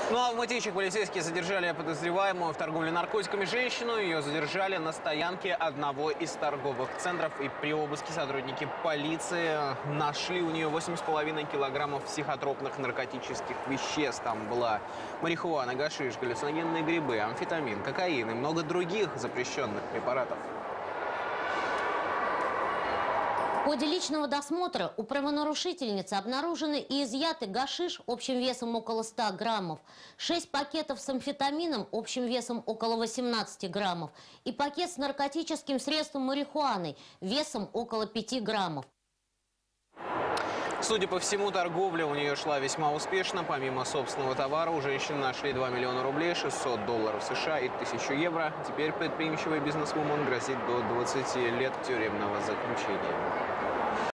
Ну а в Мытищах полицейские задержали подозреваемую в торговле наркотиками женщину. Ее задержали на стоянке одного из торговых центров. И при обыске сотрудники полиции нашли у нее 8,5 килограммов психотропных наркотических веществ. Там была марихуана, гашиш, галлюциногенные грибы, амфетамин, кокаин и много других запрещенных препаратов. В ходе личного досмотра у правонарушительницы обнаружены и изъяты гашиш общим весом около 100 граммов, 6 пакетов с амфетамином общим весом около 18 граммов и пакет с наркотическим средством марихуаной весом около 5 граммов. Судя по всему, торговля у нее шла весьма успешно. Помимо собственного товара у женщины нашли 2 миллиона рублей, 600 долларов США и 1000 евро. Теперь предприимчивой бизнесвумен грозит до 20 лет тюремного заключения.